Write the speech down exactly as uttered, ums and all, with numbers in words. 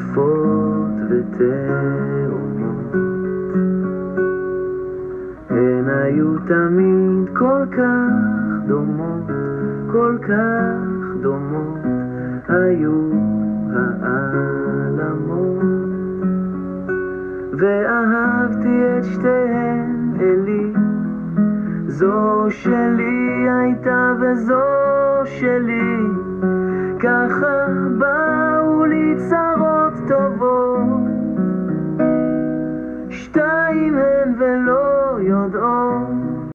יפות ותאומות. הן היו תמיד כל כך דומות, כל כך דומות היו העלמות. ואהבתי את שתיהן אלי, זו שלי הייתה וזו שלי, ככה באו לי צרות